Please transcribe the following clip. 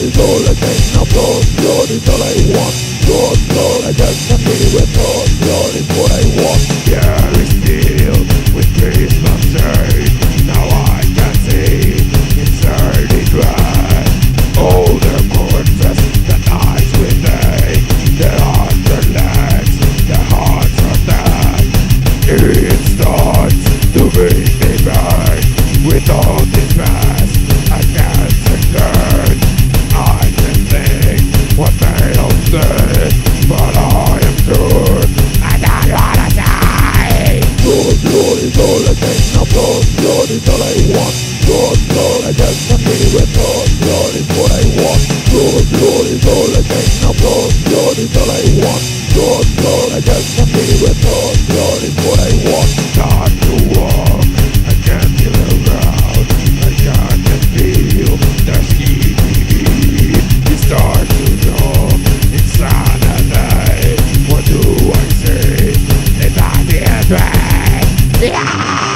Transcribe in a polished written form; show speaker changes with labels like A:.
A: is all I can. Now blood is all I want. Blood, I just can't be with blood is what I want. Yeah, it's still with prismal shade. Now I can see inside it right. All the corpses, the eyes with they, the arms, the legs, the hearts are dead. It starts to be divine. With all this past, I can't again. I can think what they all said, but I am sure I don't wanna die. Blood is all I can. Now blood is all I want. Blood, I just can't be with blood is what I want. Blood is all I can. Now blood is all I want. Blood, I just can't be with blood is what I want. Time to walk, I can't get around. I can't feel the heat. It starts to know inside the night. What do I say? It's not the end. Yeah!